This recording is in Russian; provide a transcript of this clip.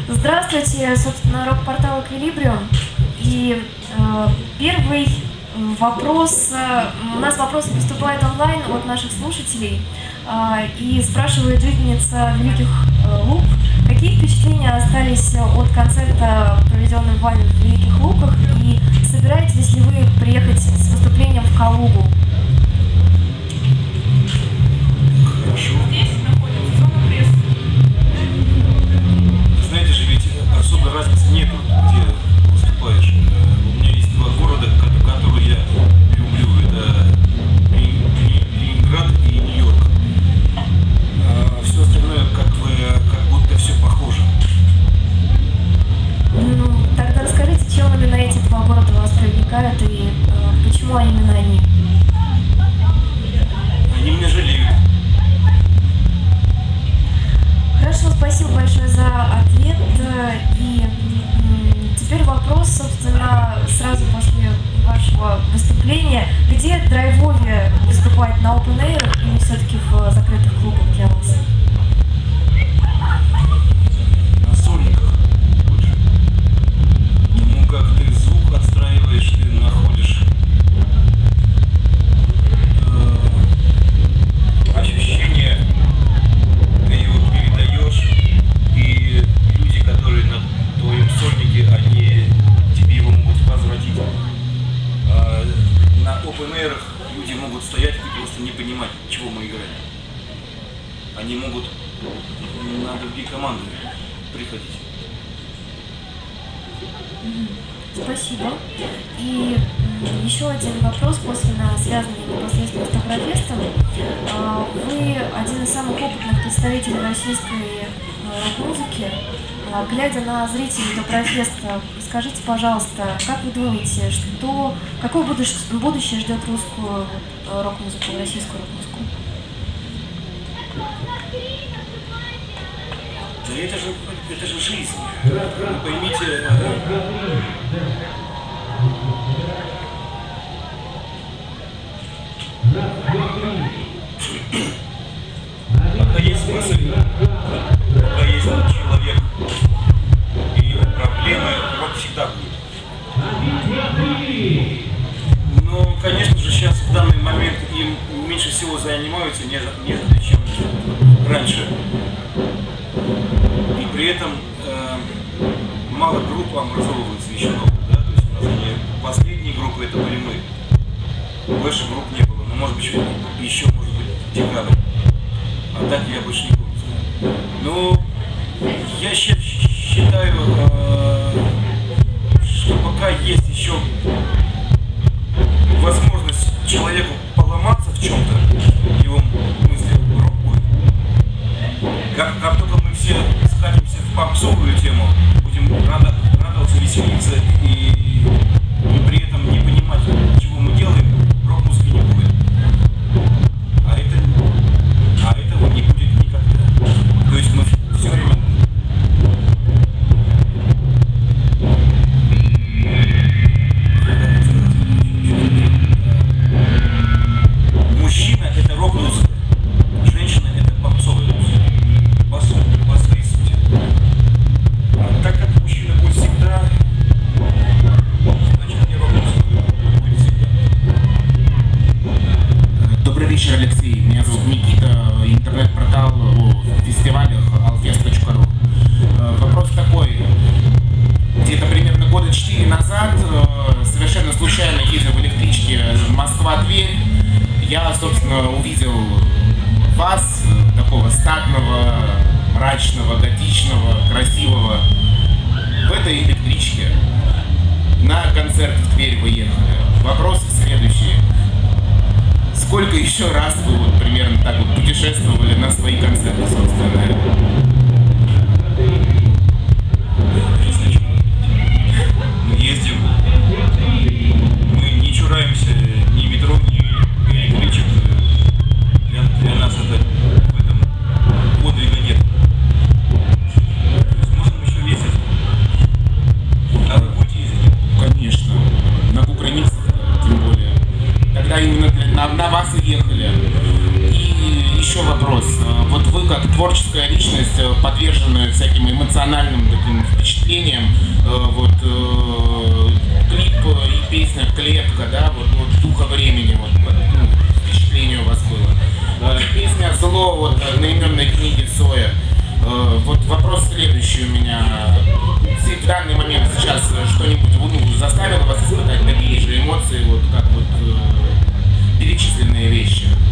Здравствуйте, собственно, рок-портал Эквилибриум. И первый вопрос, у нас вопросы поступают онлайн от наших слушателей. И спрашивает жительница Великих Луг, какие впечатления остались от концерта, проведенного вами в Великих Луках, и собираетесь ли вы приехать с выступлением в Калугу? Хорошо. Здесь находится зона прессы. Знаете же, ведь особой разницы нету, где выступаешь. У меня есть два города, которые я люблю. Это Ленинград и Нью-Йорк. Все остальное как будто все похоже. Ну, тогда расскажите, чем именно эти два города вас привлекают и почему именно они? Они меня жалеют. Хорошо, спасибо большое за ответ. И теперь вопрос, собственно, сразу после вашего выступления. Где драйвовее выступать, на open air или все-таки в закрытых клубах для вас? На сольниках больше. Ну, как ты звук отстраиваешь, ты находишь ощущение, ты его передаешь, и люди, которые на твоем сольнике, они тебе его могут возвратить. На open-air'ах люди могут стоять и просто не понимать, чего мы играем. Они могут на другие команды приходить. Спасибо. И еще один вопрос, косвенно связанный непосредственно с Доброфестом. Вы один из самых опытных представителей российской рок-музыки. Глядя на зрителей Доброфеста, скажите, пожалуйста, как вы думаете, какое будущее ждет русскую рок-музыку, российскую рок-музыку? Да это же жизнь. Вы поймите, пока есть мысль, пока есть человек и проблемы, рок всегда будет. Но, конечно же, сейчас в данный момент им меньше всего занимаются, нежели чем раньше. И при этом мало групп образовывается еще новых, да? То есть у нас они, последние группы это были мы. Больше групп не было, но может быть еще может быть декабрь. А так я больше не помню. Но я считаю, что пока есть еще возможность человеку поломаться в чем-то, его мысли рок будет. Как только мы все скатимся в попсовую тему, будем радоваться, веселиться и при этом не понимать, чего мы делаем, рок-музыки не будет. А этого не будет никогда. То есть мы все время... Мужчина — это рок-музыка, женщина — это попсовая музыка. По своей сути. Так как мужчина будет всегда, значит не рок-музыка будет всегда. Добрый вечер, Алексей. Меня зовут Никита, интернет-портал о фестивалях alfest.ru. Вопрос такой. Где-то примерно года 4 назад, совершенно случайно ездил в электричке Москва-Тверь, я, собственно, увидел вас, такого статного, мрачного, готичного, красивого, в этой электричке. На концерт в Тверь вы ехали. Вопрос следующий. Сколько еще раз вы вот примерно так вот путешествовали на свои концерты, собственно? Мы ездим, мы не чураемся ни метро, ни электричек. Для нас это в этом подвига нет. Можем еще ездить. А вы будете ездить? Конечно. На Кукрыниксов, тем более. Тогда именно на вас и ехали. И еще вопрос. Вот вы как творческая личность, подверженная всяким эмоциональным таким впечатлением. Клип и песня «Клетка», да, вот духа времени, впечатление у вас было. Песня «Зло», вот одноименной книги Цоя. Вот вопрос следующий у меня. В данный момент сейчас что-нибудь заставило вас испытать такие же эмоции, вот как вот перечисленные вещи?